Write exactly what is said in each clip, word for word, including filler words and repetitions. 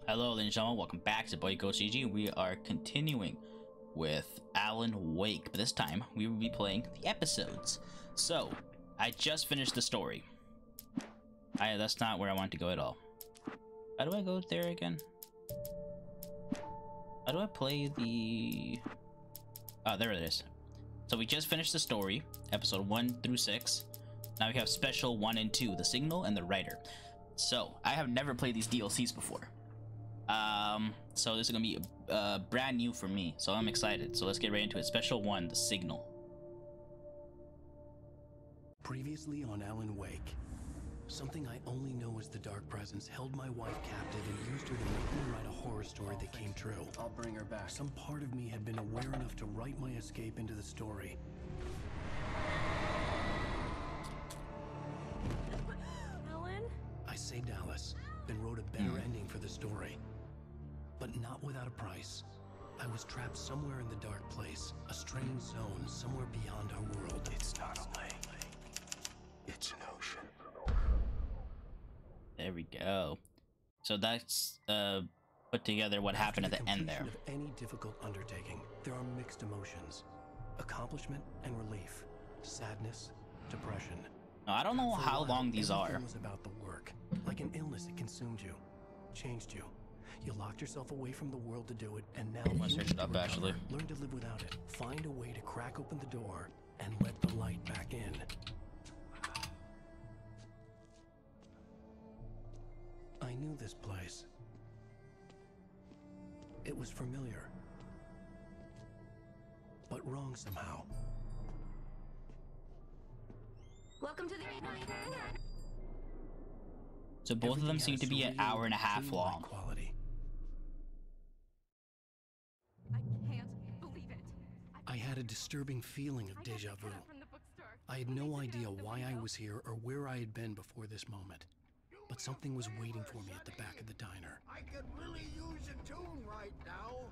Hello, ladies and gentlemen, welcome back to Boy Ghost G G. We are continuing with Alan Wake, but this time we will be playing the episodes. So, I just finished the story. I that's not where I want to go at all. How do I go there again? How do I play the... Oh, there it is. So we just finished the story, episode one through six. Now we have special one and two, the signal and the writer. So, I have never played these D L Cs before. Um, so this is gonna be uh, brand new for me, so I'm excited. So let's get right into it. Special one, the signal. Previously on Alan Wake, something I only know as the Dark Presence held my wife captive and used her to make me write a horror story that came true. I'll bring her back. Some part of me had been aware enough to write my escape into the story. Alan? I saved Alice, then wrote a better mm. ending for the story. But not without a price. I was trapped somewhere in the dark place, a strange zone somewhere beyond our world. It's not a lake. It's an ocean. There we go. So that's uh, put together what After happened the at the end there. Of any difficult undertaking, there are mixed emotions: accomplishment and relief, sadness, depression. Now, I don't know For how a while, long these are. everything was about the work, like an illness. It consumed you, changed you. You locked yourself away from the world to do it, and now I'm gonna you search need it up, to actually. recover. Learn to live without it. Find a way to crack open the door and let the light back in. I knew this place. It was familiar, but wrong somehow. Welcome to the... So both of them Everything seem had to be an surreal, hour and a half dreamlike long. Quality. I can't believe it. I had a disturbing feeling of deja vu. I had no idea why I was here or where I had been before this moment. But something was waiting for me at the back of the diner. I could really use a tune right now.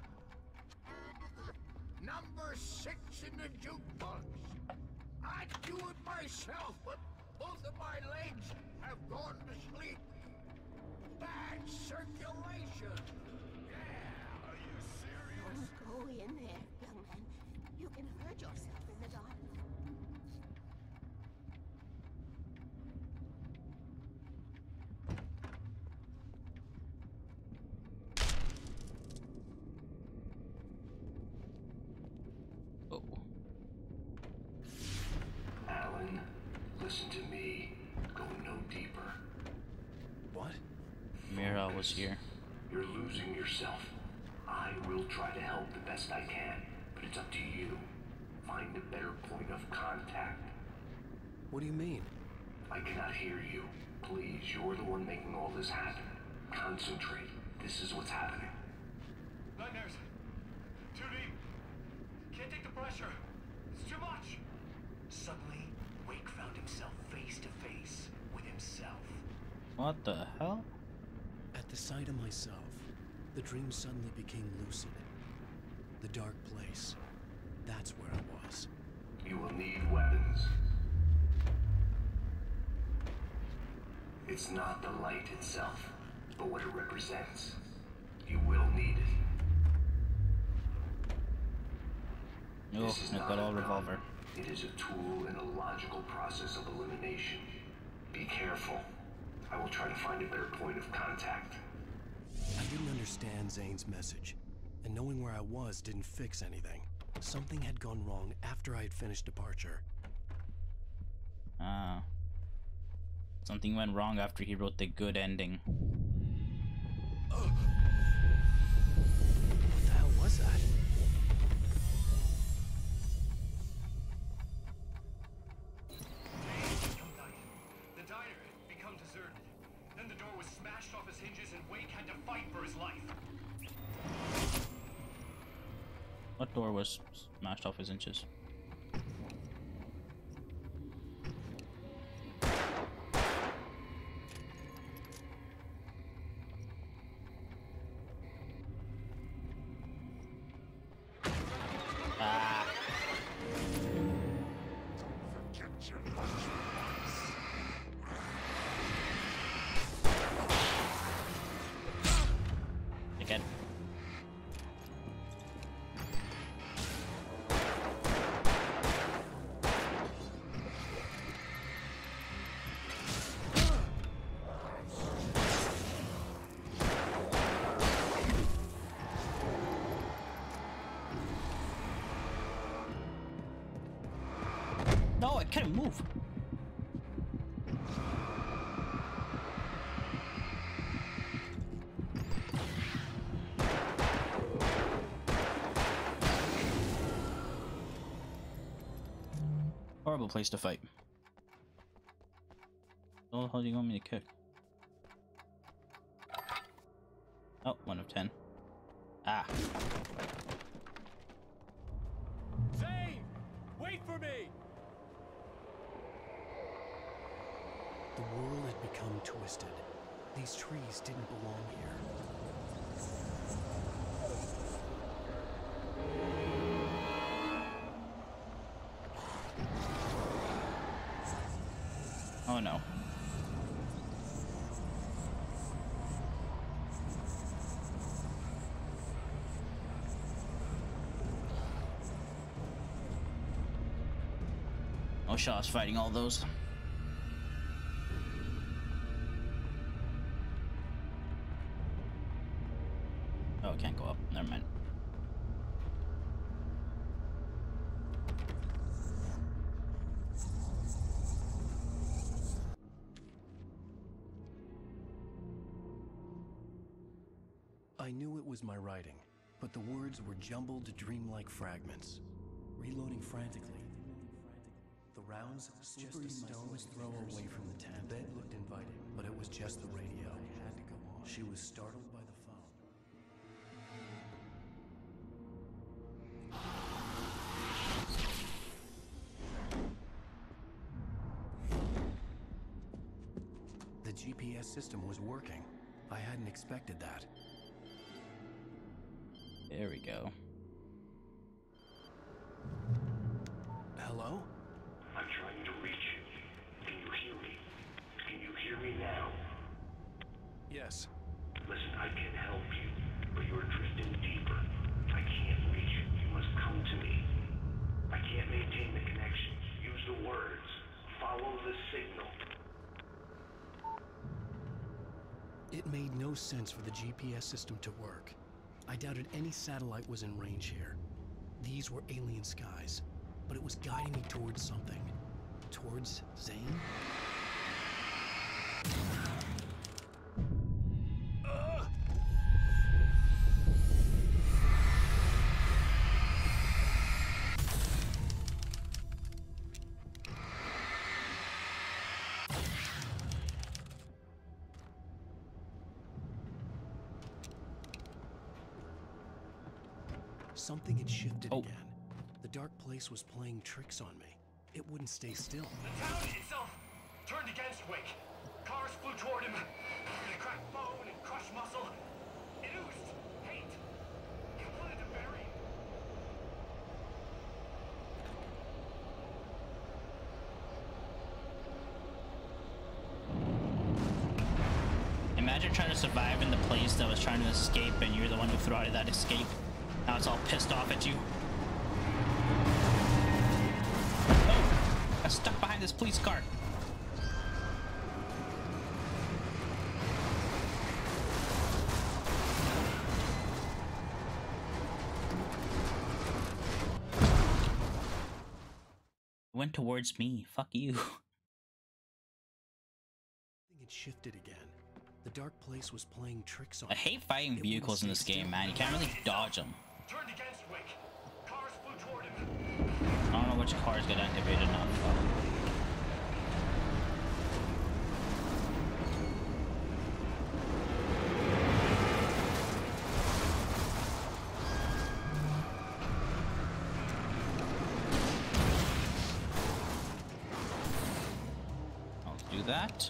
Number six in the jukebox. I'd do it myself, but both of my legs have gone to sleep. Bad circulation. Yeah. Are you serious? Don't go in there, young man. You can hurt yourself in the dark. Oh. Alan, listen to me. Go no deeper. What? Mira was here. You're losing yourself. I will try to help the best I can, but it's up to you. Find a better point of contact. What do you mean? I cannot hear you. Please, you're the one making all this happen. Concentrate. This is what's happening. Nightmares. Too deep. Can't take the pressure. It's too much. Suddenly, Wake found himself face to face with himself. What the hell? At the sight of myself, the dream suddenly became lucid. The dark place. That's where I was. You will need weapons. It's not the light itself, but what it represents. You will need it. Oh, This is I've not got a all gun. revolver. It is a tool in a logical process of elimination. Be careful. I will try to find a better point of contact. I didn't understand Zane's message, and knowing where I was didn't fix anything. Something had gone wrong after I had finished departure. Ah. Something went wrong after he wrote the good ending. What the hell was that? The diner had become deserted. Then the door was smashed off its hinges and Wake had to fight for his life. What door was smashed off his inches? Ah. Forget your lies. Can't even move. Horrible place to fight. What the hell do you want me to kick? Oh, one of ten. Ah. Zane! Wait for me! The world had become twisted. These trees didn't belong here. Oh no. Oh, Shaw's fighting all those. Oh, it can't go up. Never mind. I knew it was my writing, but the words were jumbled, dreamlike fragments. Reloading frantically. The rounds, just a stone's throw away from the tent. The bed looked inviting, but it was just the radio. I had to go on. She was startled by the phone. The G P S system was working. I hadn't expected that. There we go. Hello? I'm trying to reach you. Can you hear me? Can you hear me now? Yes. Listen, I can help you, but you're drifting deeper. I can't reach you. You must come to me. I can't maintain the connection. Use the words. Follow the signal. It made no sense for the G P S system to work. I doubted any satellite was in range here. These were alien skies, but it was guiding me towards something. Towards Zane? Uh! Something had shifted Oh. again. The dark place was playing tricks on me. It wouldn't stay still. The town itself turned against Wake. Cars flew toward him. They cracked bone and crushed muscle. It oozed hate. He wanted to bury him. Imagine trying to survive in the place that was trying to escape and you're the one who threw out of that escape. Now it's all pissed off at you. Oh, I'm stuck behind this police car. Went towards me. Fuck you. Something had shifted again. The dark place was playing tricks on I me. hate fighting It vehicles in wouldn't this stay game, still. man. You can't really dodge them. Turned against Wake. Cars flew toward him. I don't know which cars get activated now. I'll do that.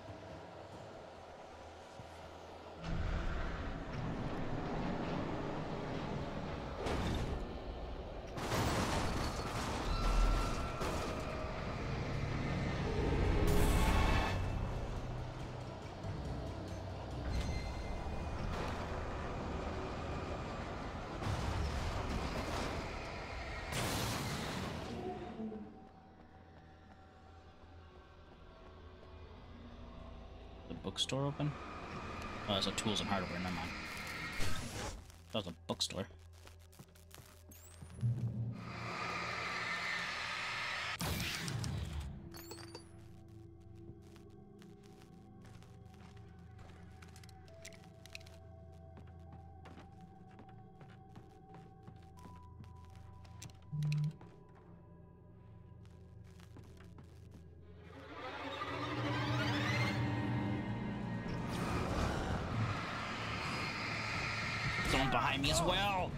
Bookstore open? Oh, that's a tools and hardware, never mind. That was a bookstore. someone behind me as well.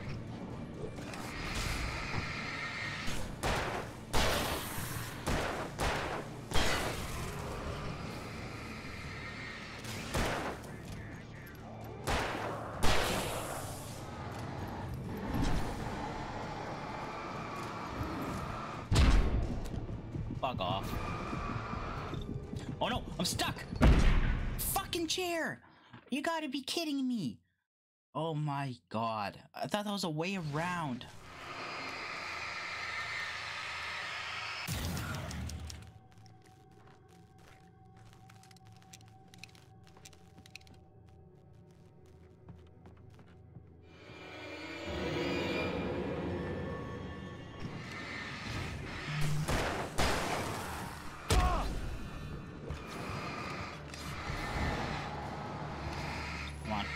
Fuck off. Oh no, I'm stuck! Fucking chair! You gotta be kidding me! Oh my god. I thought that was a way around. Come on.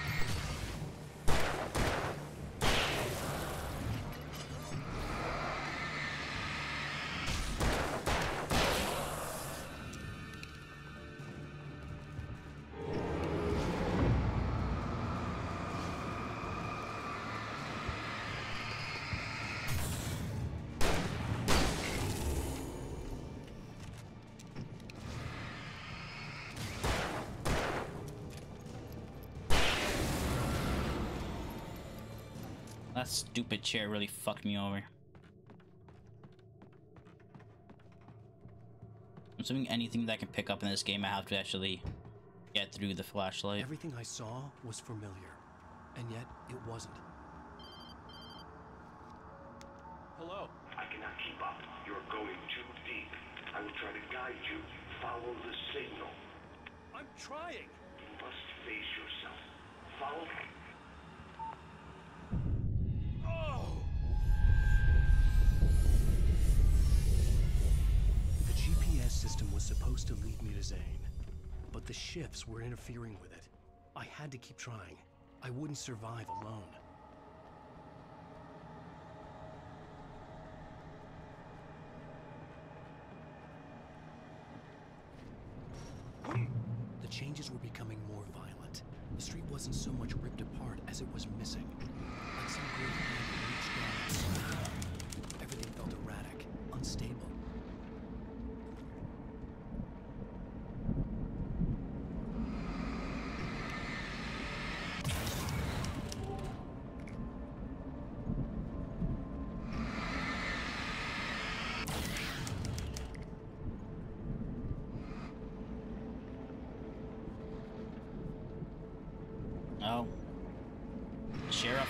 That stupid chair really fucked me over. I'm assuming anything that I can pick up in this game, I have to actually get through the flashlight. Everything I saw was familiar, and yet it wasn't. Hello. I cannot keep up. You're going too deep. I will try to guide you. Follow the signal. I'm trying. You must face yourself. Follow me. Oh! The G P S system was supposed to lead me to Zane, but the shifts were interfering with it. I had to keep trying. I wouldn't survive alone. The changes were becoming more violent. The street wasn't so much ripped apart as it was missing. Like some great hand reached down and slammed it. Everything felt erratic, unstable. Oh. Sheriff.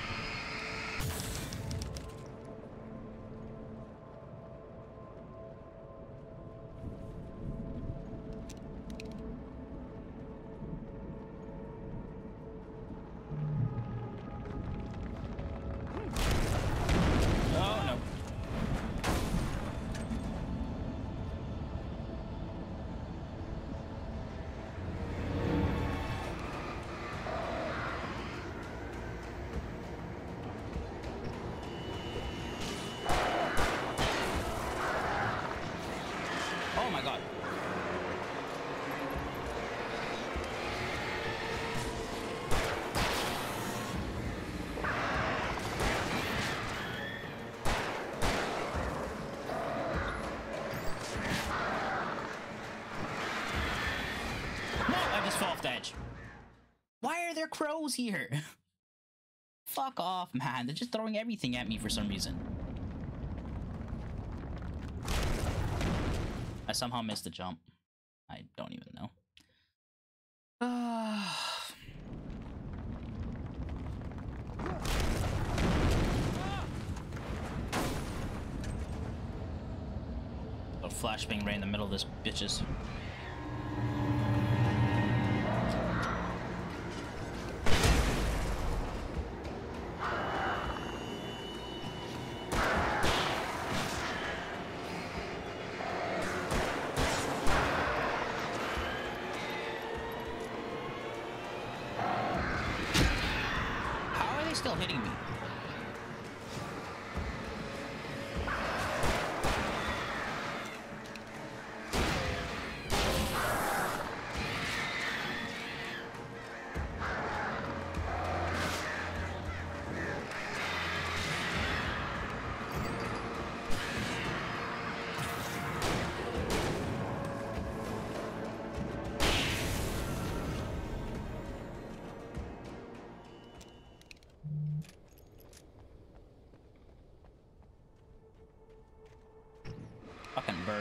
Oh no. Oh my god. No, I just fell off the edge. Why are there crows here? Fuck off, man. They're just throwing everything at me for some reason. I somehow missed the jump. I don't even know. Ah. A flashbang right in the middle of this bitches. How are they still hitting me?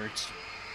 hurts.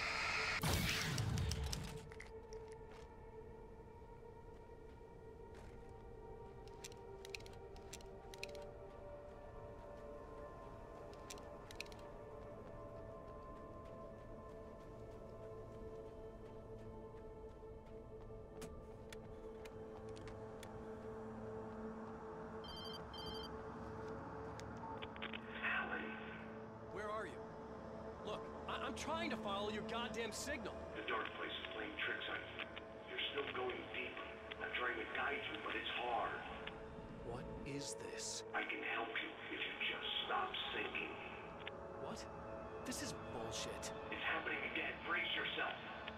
I'm trying to follow your goddamn signal. The dark place is playing tricks on you. You're still going deeper. I'm trying to guide you, but it's hard. What is this? I can help you if you just stop sinking. What? This is bullshit. It's happening again. Brace yourself.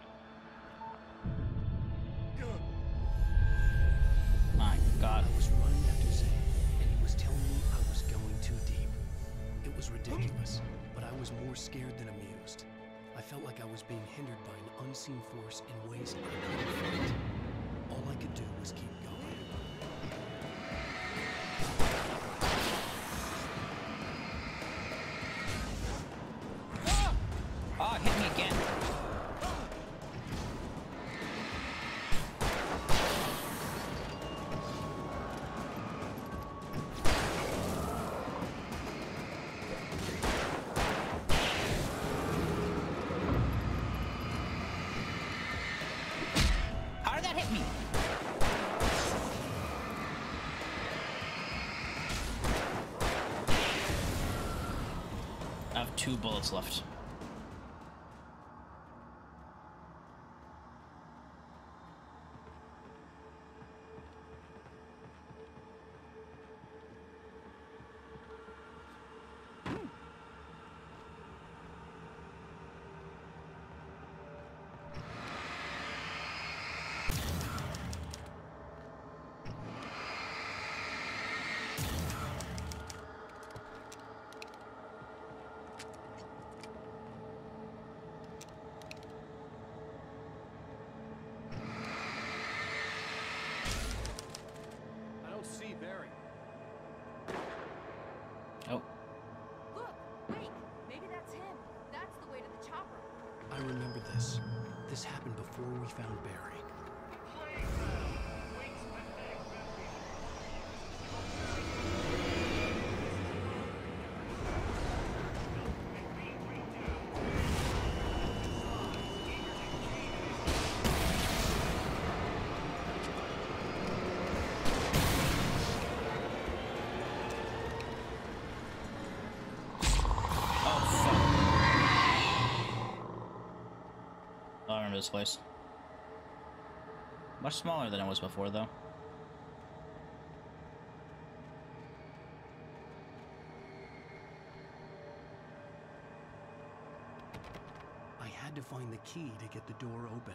My God. I was running after Zane, and he was telling me I was going too deep. It was ridiculous, but I was more scared than amused. I felt like I was being hindered by an unseen force in ways I couldn't fight. All I could do was keep going. Oh, hit me again. How did that hit me? I have two bullets left. I don't see Barry. Oh. Look, wait, maybe that's him. That's the way to the chopper. I remember this. This happened before we found Barry. I remember this place. Much smaller than it was before, though. I had to find the key to get the door open.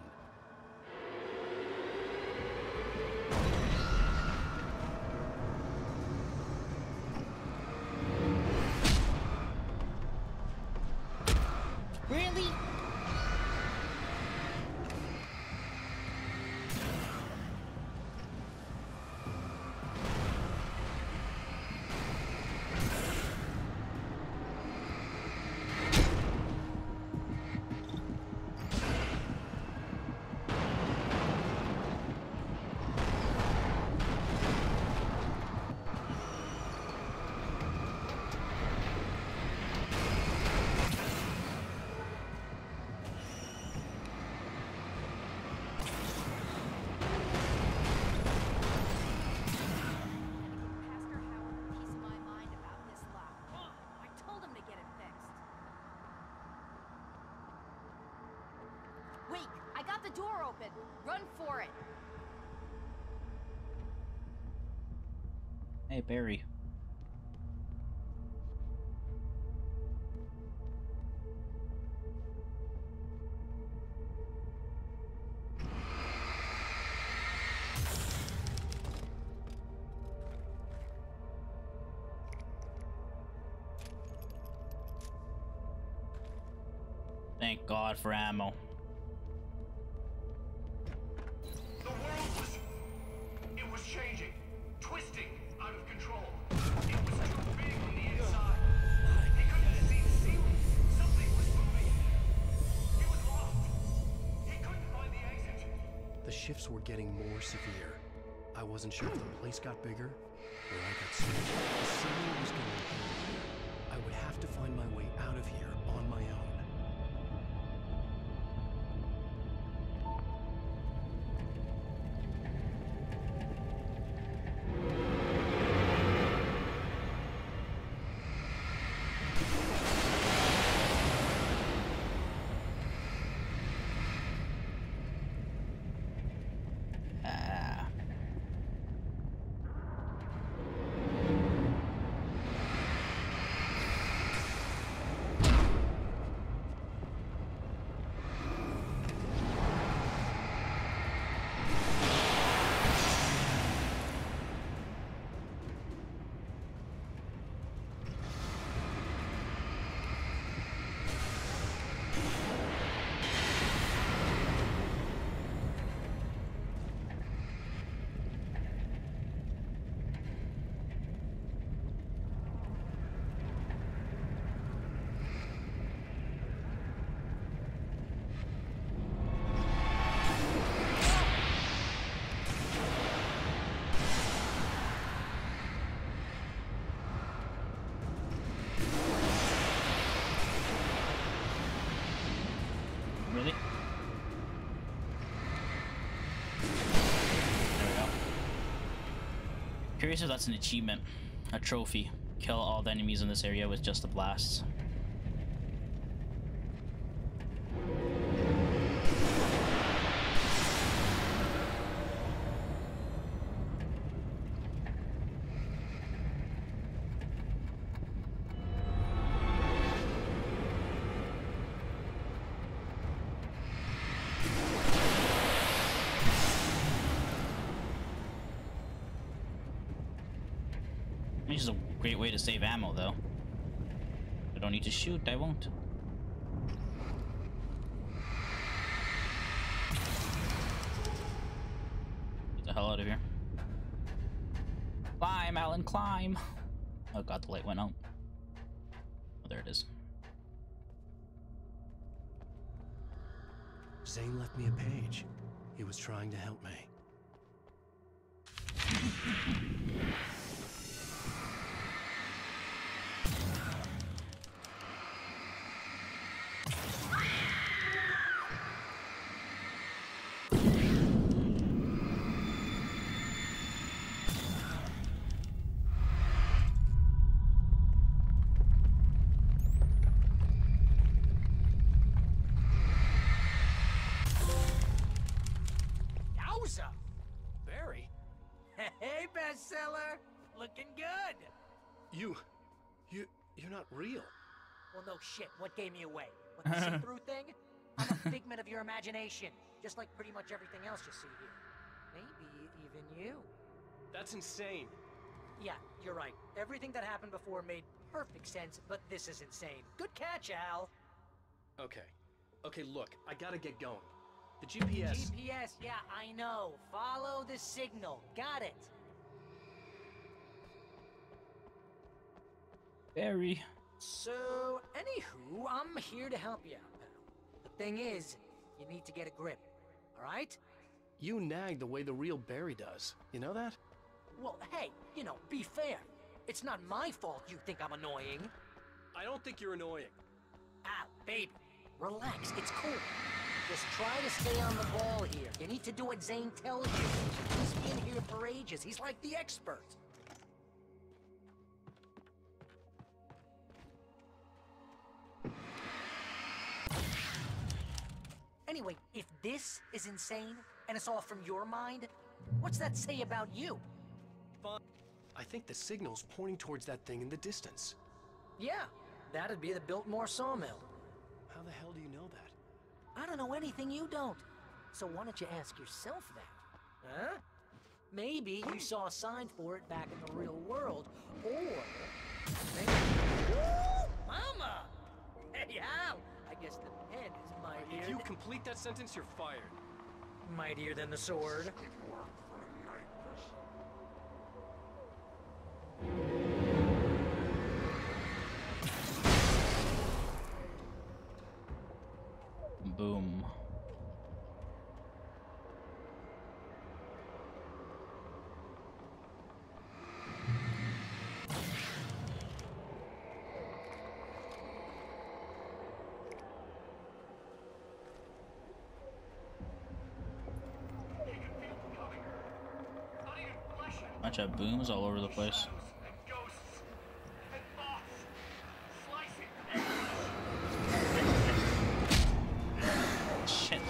Really? Pastor Howard a piece of my mind about this lock. I told him to get it fixed. Wait, I got the door open. Run for it. Hey, Barry. Thank God for ammo. The world was... it was changing, twisting out of control. It was too big on the inside. He couldn't see the ceiling. Something was moving. shifts were getting more severe. I wasn't sure if the place got bigger or I got sick. The signal was getting heavier. I would have to find my way out of here on my own. Really? There we go. Curious if that's an achievement, a trophy. Kill all the enemies in this area with just the blasts. This is a great way to save ammo, though. I don't need to shoot, I won't. Get the hell out of here. Climb, Alan, climb! Oh god, the light went out. Oh, there it is. Zane left me a page. He was trying to help me. Yowza! Barry? Hey, bestseller! Looking good! You... you... you're not real. Well, no shit. What gave me away? What, the see-through thing? I'm a figment of your imagination, just like pretty much everything else you see here. Maybe even you. That's insane. Yeah, you're right. Everything that happened before made perfect sense, but this is insane. Good catch, Al. Okay. Okay, look, I gotta get going. The G P S... G P S, yeah, I know. Follow the signal. Got it. Barry. So, anywho, I'm here to help you out, pal. The thing is, you need to get a grip, alright? You nag the way the real Barry does. You know that? Well, hey, you know, be fair. It's not my fault you think I'm annoying. I don't think you're annoying. Al, baby, relax, it's cool. Just try to stay on the ball here. You need to do what Zane tells you. He's been here for ages. He's like the expert. Anyway, if this is insane, and it's all from your mind, what's that say about you? Fine. I think the signal's pointing towards that thing in the distance. Yeah, that'd be the Biltmore sawmill. How the hell do you know that? I don't know anything you don't. So why don't you ask yourself that? Huh? Maybe you saw a sign for it back in the real world, or maybe... Woo! Mama! Hey, Al! I guess the pen is mightier... If you than... complete that sentence, you're fired. Mightier than the sword. Boom. Bunch of booms all over the place. Shit.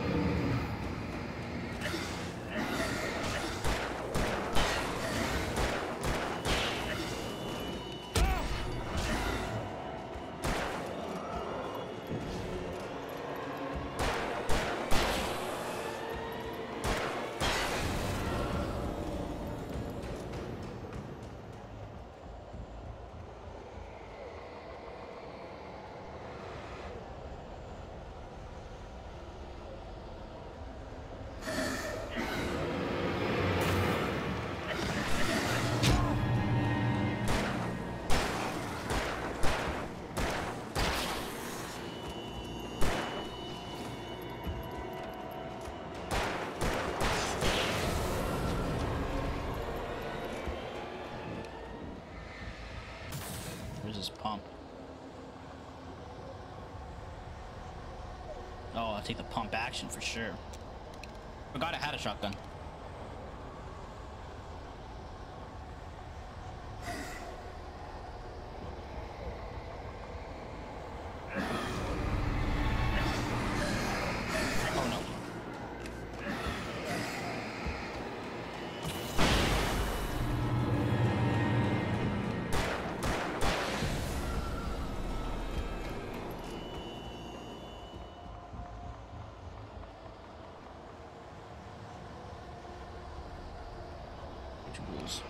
Where's this pump? Oh, I'll take the pump action for sure. Forgot I had a shotgun. Oh no. Rules.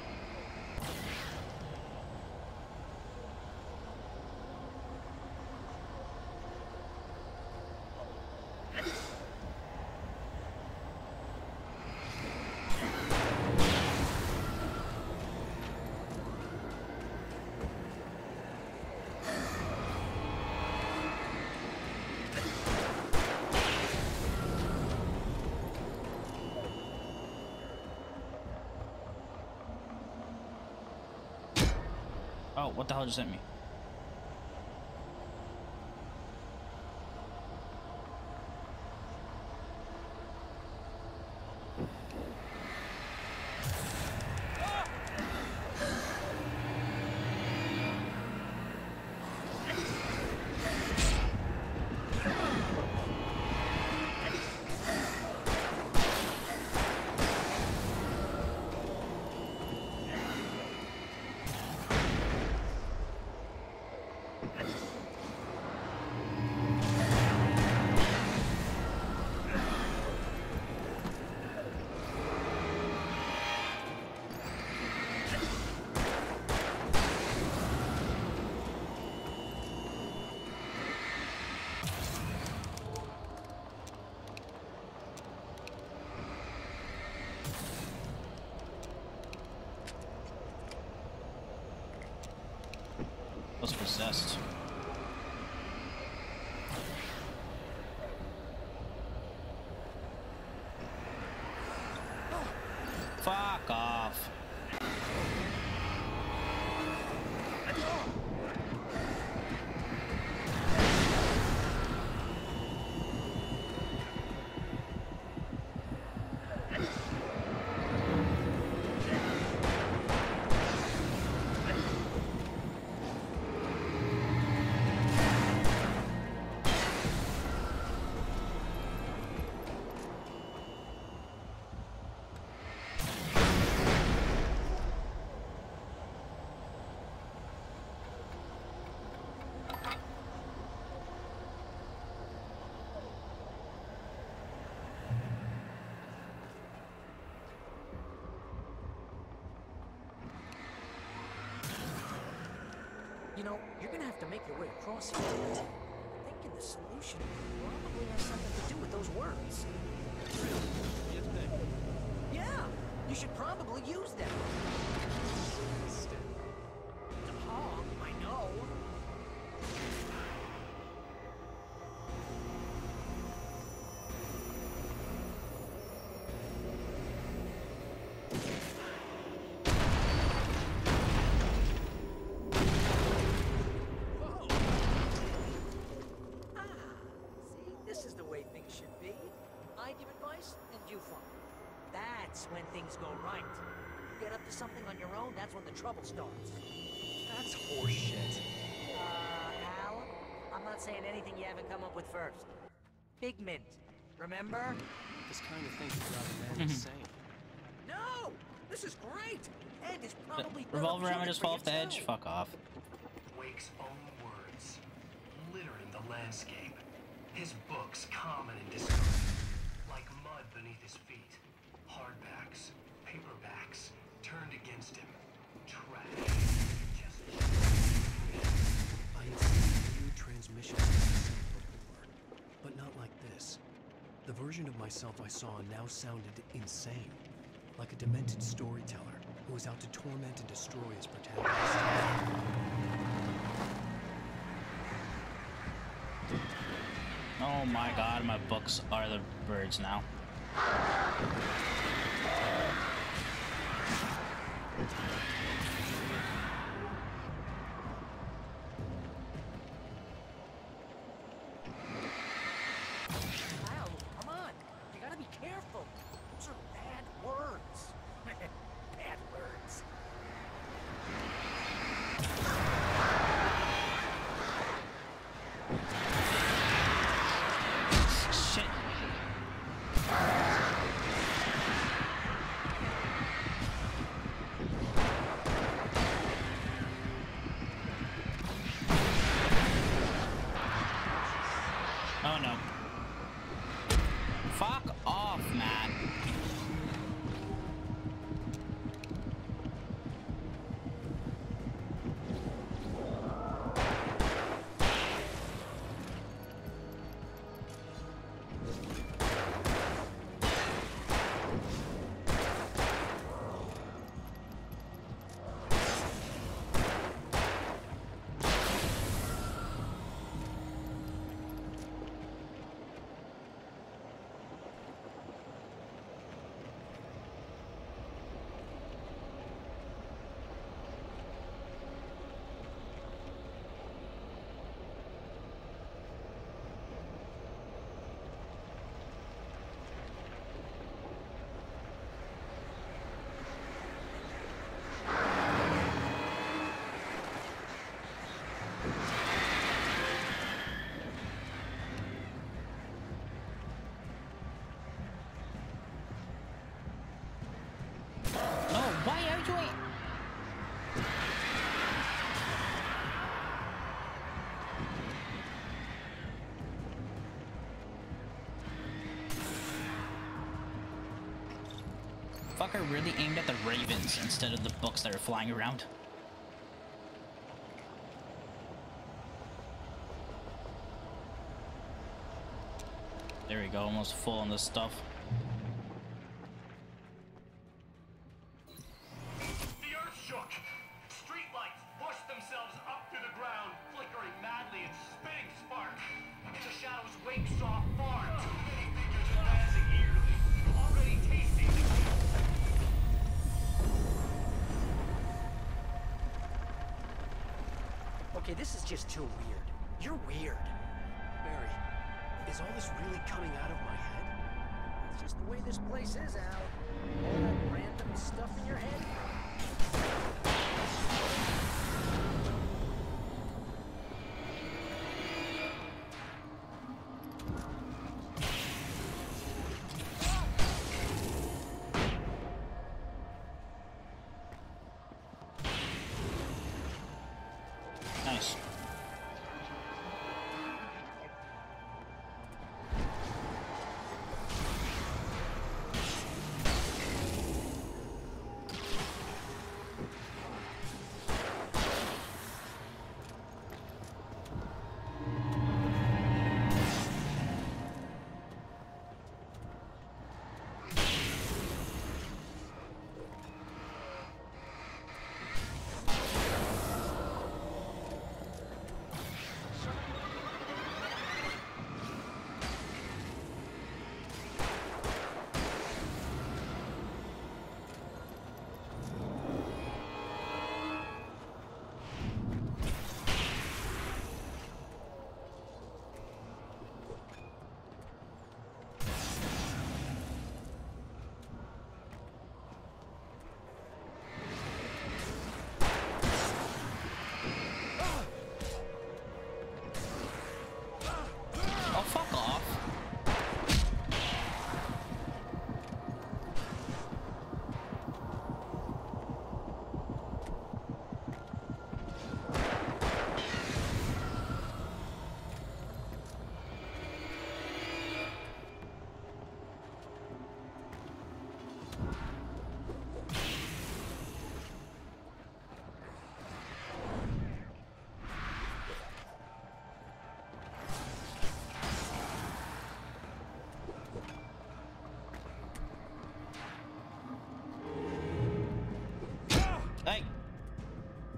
Oh, what the hell just hit me? Was possessed. Fuck off. You know, you're gonna have to make your way across here. Thinking the solution probably has something to do with those words. Yeah, you should probably use them. Dog, I know. When things go right, get up to something on your own, that's when the trouble starts. That's horseshit. Uh, Al, I'm not saying anything you haven't come up with first. Figment, remember? This kind of thing could drive a man insane. No! This is great! And it's probably Revolver ammo therapeutic just for fall you off the edge? too. Fuck off. Wake's own words, littering the landscape. His books common in discarded, like mud beneath his feet. Hardbacks, paperbacks, turned against him. Trash. Just I had seen weird transmissions of myself before, but not like this. The version of myself I saw now sounded insane, like a demented storyteller who was out to torment and destroy his protagonist. Oh my god, my books are the birds now. Al, come on. You gotta be careful. Those are bad words. Bad words. Shit. Oh no. Fuck off, Matt. No, why are you doing? Fucker really aimed at the ravens instead of the books that are flying around. There we go, almost full on this stuff. The earth shook. Streetlights pushed themselves up through the ground, flickering madly and spitting spark. In the shadows, Wake saw far too many figures advancing eagerly, already tasting the heat. Okay, this is just too weird. You're weird. Barry, is all this really coming out of my head? It's just the way this place is, Al. All that random stuff in your head. Nice.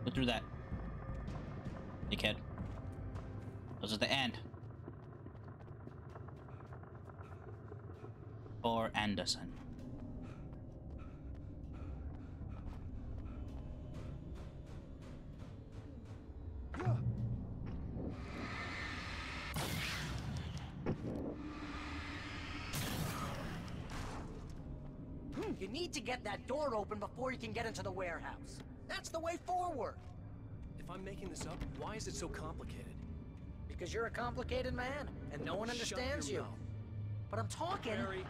Go through that. Dickhead. Those are the end. Or Anderson. You need to get that door open before you can get into the warehouse. That's the way forward. If I'm making this up, why is it so complicated? Because you're a complicated man, and no one Shut understands your you. mouth. But I'm talking. Harry.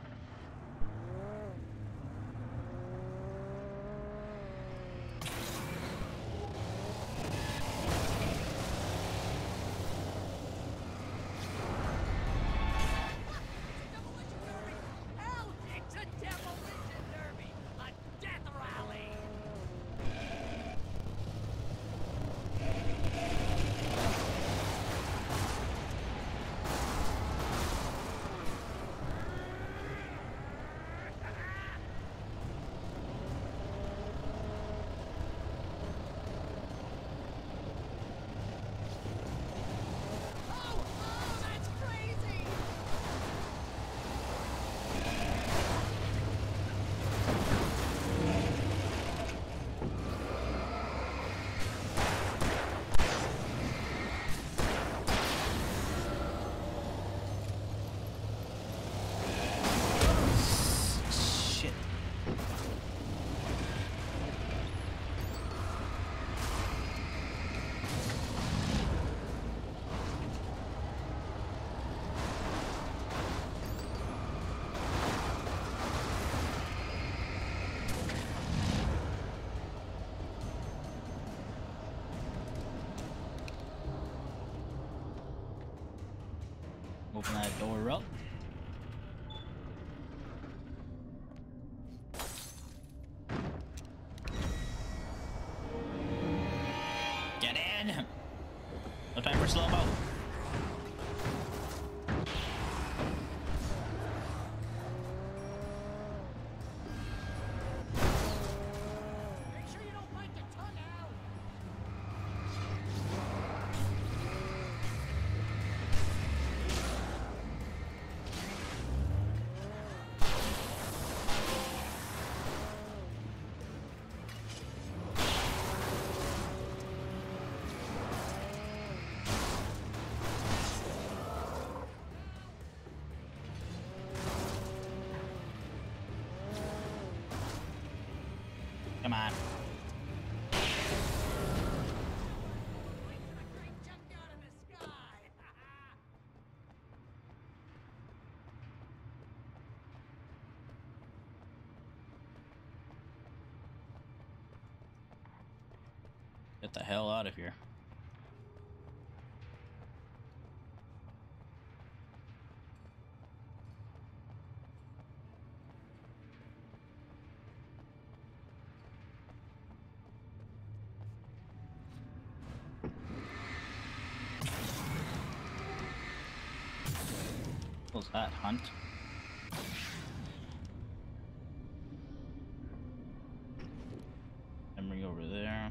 Open that door up. Get in! No time for slow-mo. Make sure you don't bite your tongue out. Come on. Get the hell out of here. What was that, Hunt? Memory over there.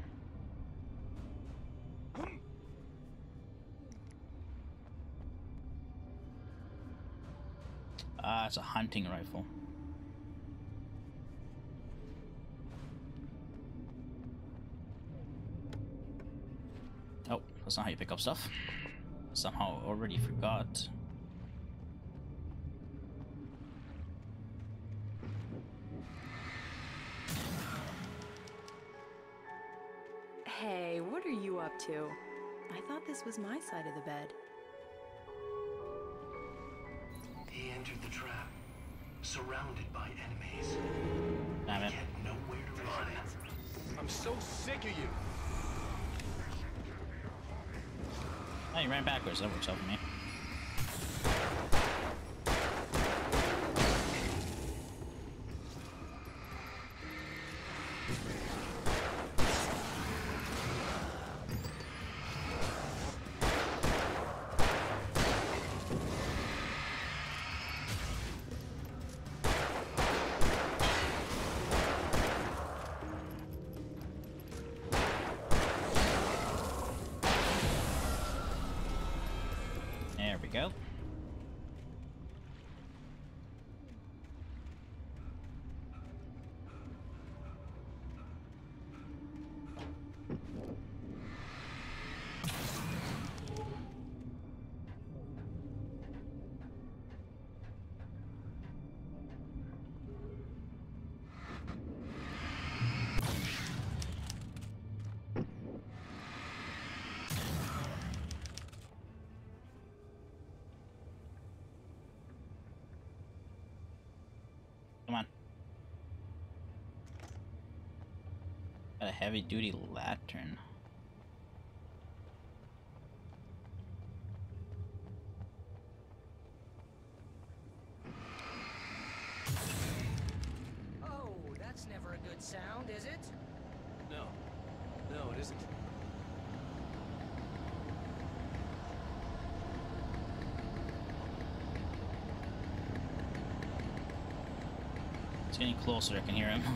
Ah, it's a hunting rifle. Oh, that's not how you pick up stuff. Somehow already forgot. Hey, what are you up to? I thought this was my side of the bed. He entered the trap, surrounded by enemies. Damn it. He had nowhere to run. I'm so sick of you. Oh, you ran backwards. That works out for me. go. Come on. Got a heavy duty lantern. Oh, that's never a good sound, is it? No. No, it isn't. It's getting closer, I can hear him.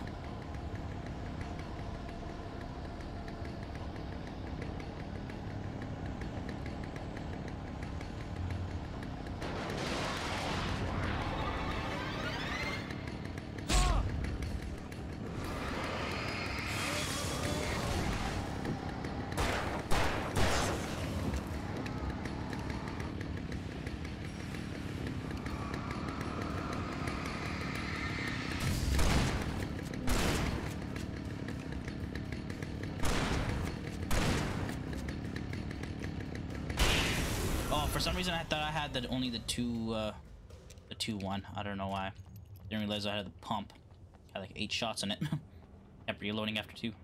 For some reason, I thought I had the only the two, uh, the two one. I don't know why. Didn't realize I had the pump. Had like eight shots in it. Kept reloading after two.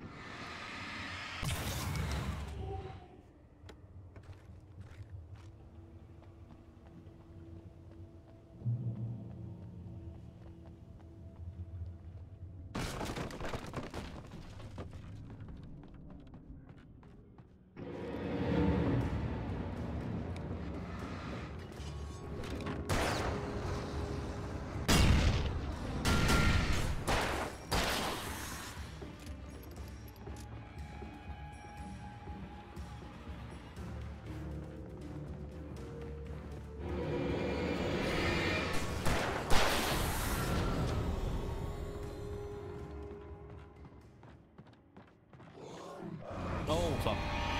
Oh, fuck.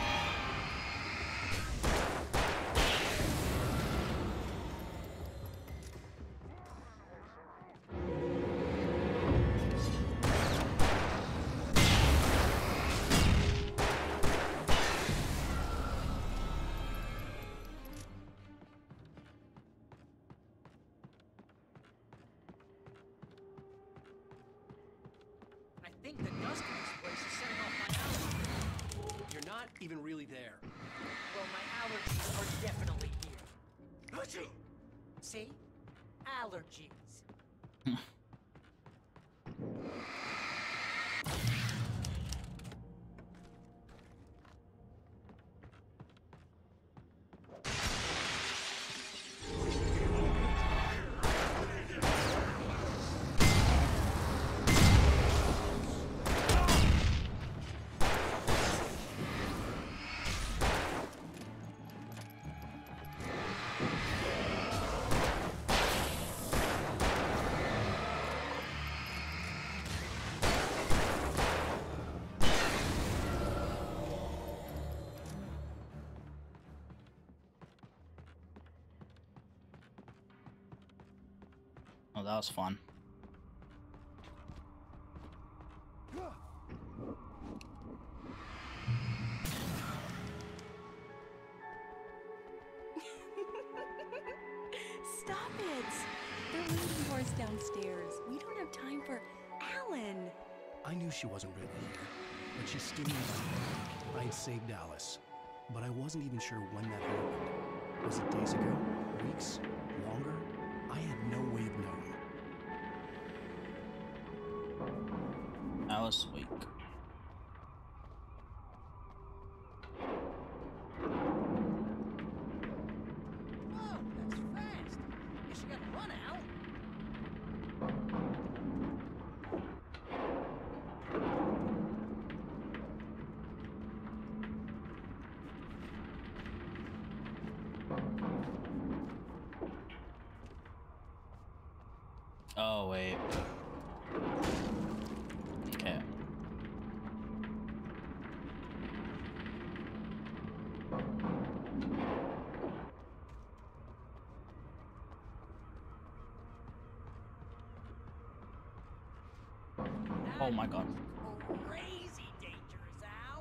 I think the dust in this place is setting off my allergies. You're not even really there. Well, my allergies are definitely here. Achoo! See? Allergies. Oh, that was fun. Stop it! They're waiting for us downstairs. We don't have time for Alan. I knew she wasn't ready here, but she still knew I I'd saved Alice. But I wasn't even sure when that happened. Was it days ago? Weeks? Longer? I had no way of knowing. Alice Wake. Whoa, that's fast. Guess you gotta run out. Oh, wait. Okay. Oh my god. Crazy dangerous, Al.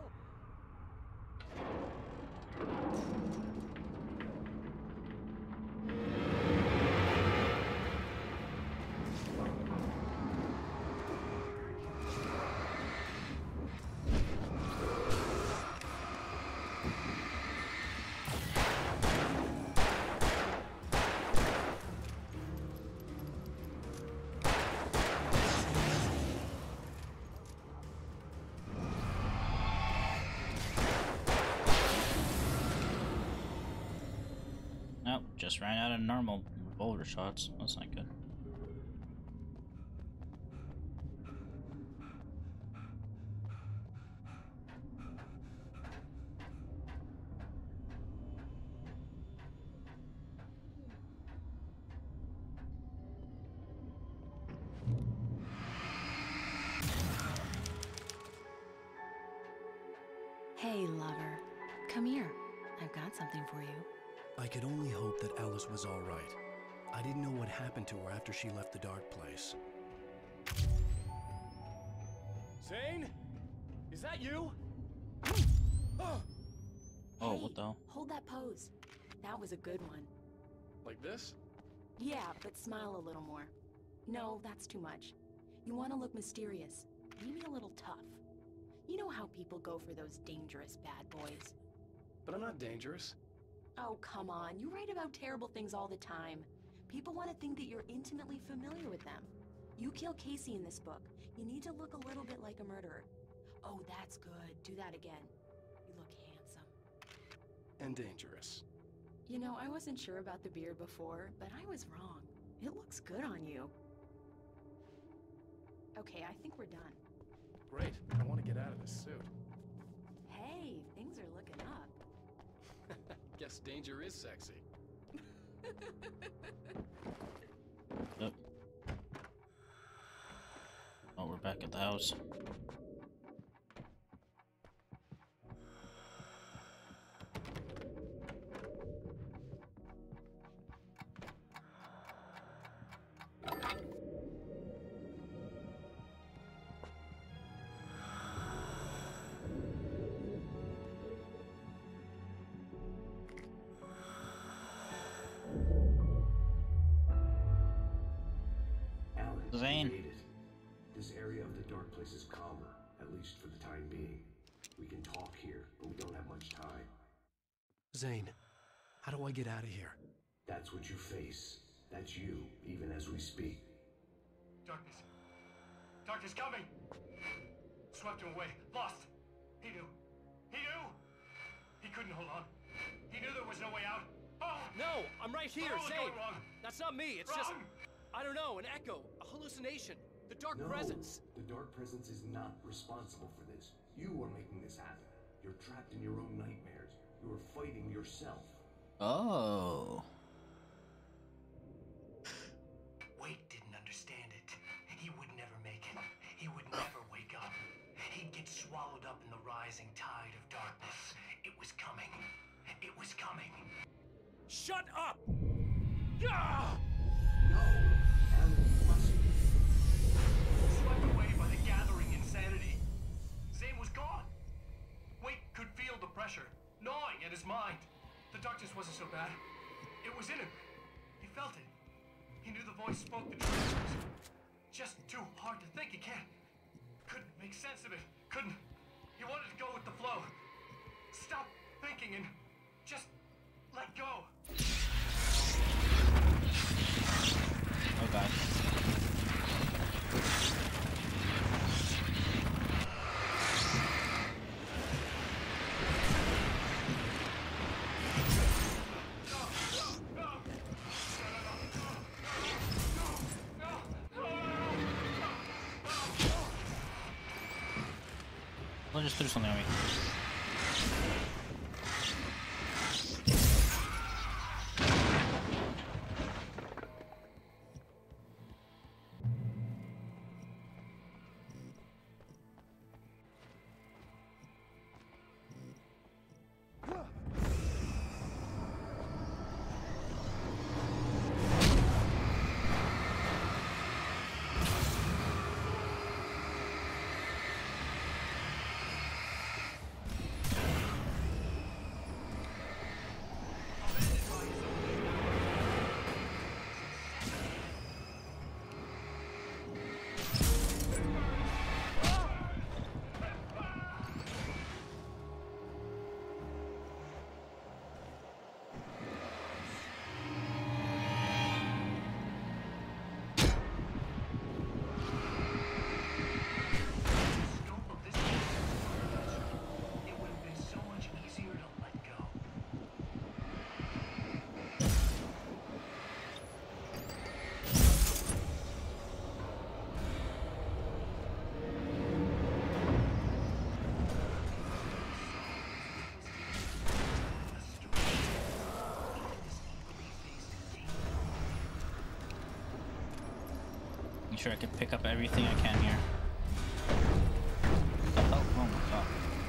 Nope, just ran out of normal revolver shots. That's not good. Hey, lover. Come here. I've got something for you. I could only hope that Alice was all right. I didn't know what happened to her after she left the dark place. Zane? Is that you? Oh, Oh, Hey, what the hell? Hold that pose. That was a good one. like this? Yeah, but smile a little more. No, that's too much. You want to look mysterious. Maybe a little tough. You know how people go for those dangerous bad boys. But I'm not dangerous. Oh, come on. You write about terrible things all the time. People want to think that you're intimately familiar with them. You kill Casey in this book. You need to look a little bit like a murderer. Oh, that's good. Do that again. You look handsome. And dangerous. You know, I wasn't sure about the beard before, but I was wrong. It looks good on you. Okay, I think we're done. Great. I want to get out of this suit. Hey, things are looking up. Guess danger is sexy. Yep. Oh, we're back at the house. Zane. Made it. This area of the dark place is calmer, at least for the time being. We can talk here, but we don't have much time. Zane, how do I get out of here? That's what you face. That's you, even as we speak. Darkness. Darkness coming! Swept him away. Lost. He knew. He knew! He couldn't hold on. He knew there was no way out. Oh! No, I'm right here, What was Zane. going wrong? That's not me. It's Wrong! just, I don't know, an echo, a hallucination, the dark No, presence. the dark presence is not responsible for this. You are making this happen. You're trapped in your own nightmares. You are fighting yourself. Oh. Wade didn't understand it. He would never make it. He would never wake up. He'd get swallowed up in the rising tide of darkness. It was coming. It was coming. Shut up! Ah! No, Alan, you mustn't. Swept away by the gathering insanity. Zane was gone. Wade could feel the pressure gnawing at his mind. The darkness wasn't so bad. It was in him. He felt it. He knew the voice spoke the truth. It was just too hard to think. He can't. Couldn't make sense of it. Couldn't. He wanted to go with the flow. Stop thinking and just let go. Oh god. I'll just throw something at me. Make sure I can pick up everything I can here. Oh, oh my god.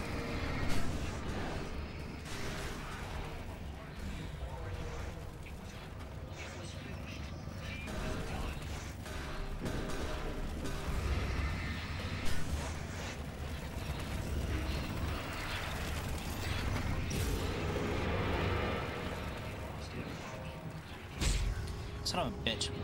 Son of a bitch.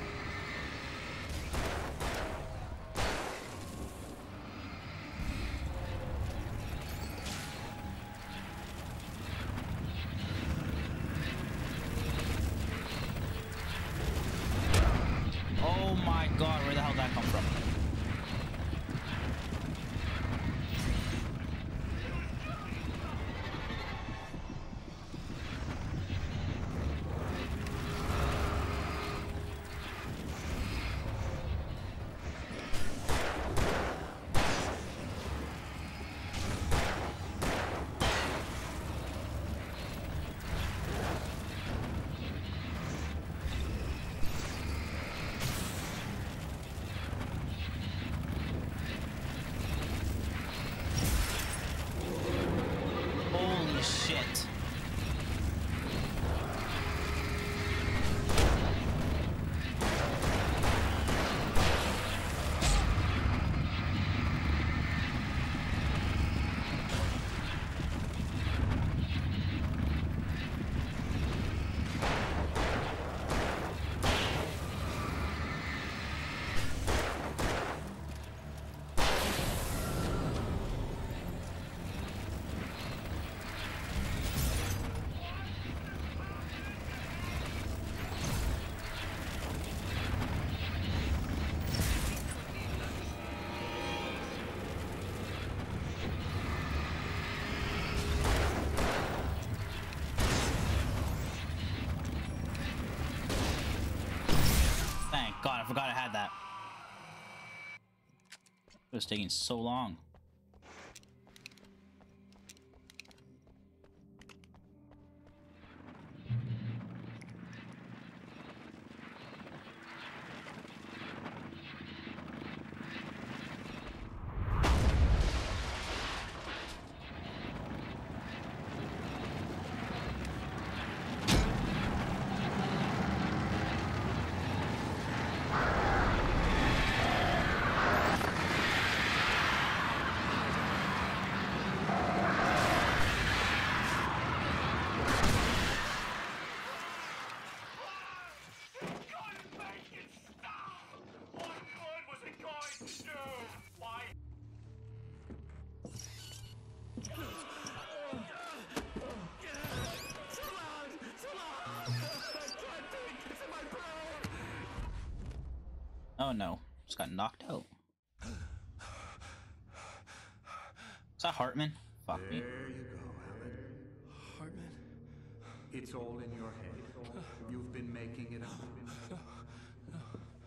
Oh my god, where the hell did that come from? Holy shit. Thank God, I forgot I had that. It was taking so long. Oh no, just got knocked out. Is that Hartman? Fuck me. There you go, Alan. Hartman? It's all in your head. You've been making it up. No, no.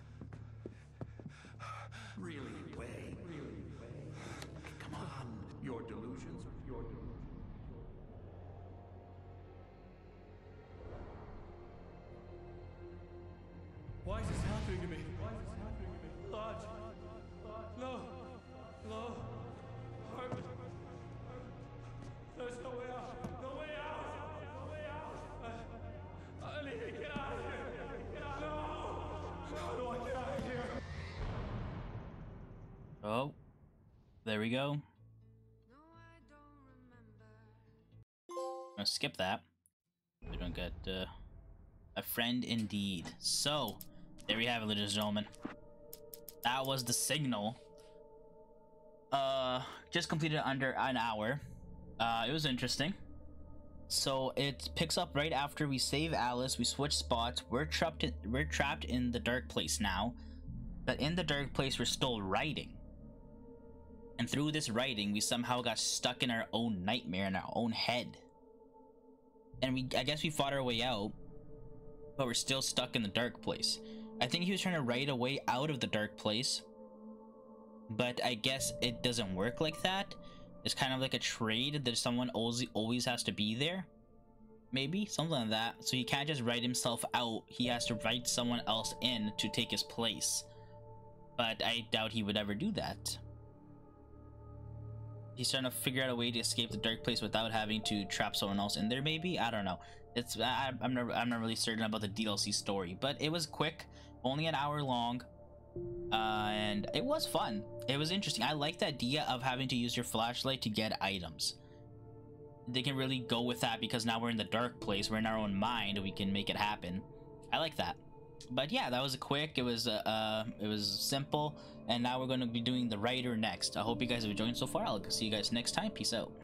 Really, way. Really, way. Come on. Your delusions are your delusions. Why is this happening to me? Why is this happening to me? Lodge. No. No. Hartman. There's no way out. No way out. No way out. I, I need to get out of here. Get out. No. How do I get out of here? Oh. There we go. I'm gonna skip that. We don't get uh, a friend indeed. So, there we have it, ladies and gentlemen. That was the signal. Uh, just completed under an hour. Uh, it was interesting. So it picks up right after we save Alice. We switch spots. We're trapped. In, we're trapped in the dark place now. But in the dark place, we're still writing. And through this writing, we somehow got stuck in our own nightmare in our own head. And we, I guess, we fought our way out. But we're still stuck in the dark place. I think he was trying to write a way out of the dark place, but I guess it doesn't work like that. It's kind of like a trade that someone always always has to be there, maybe something like that. So he can't just write himself out. He has to write someone else in to take his place. but I doubt he would ever do that. He's trying to figure out a way to escape the dark place without having to trap someone else in there. Maybe, I don't know. It's I, I'm not I'm not really certain about the D L C story, but it was quick, only an hour long, uh, and it was fun. It was interesting. I like the idea of having to use your flashlight to get items. They can really go with that because now we're in the dark place. We're in our own mind. We can make it happen. I like that. But yeah, that was a quick. It was uh, uh it was simple, and now we're going to be doing the writer next. I hope you guys have enjoyed so far. I'll see you guys next time. Peace out.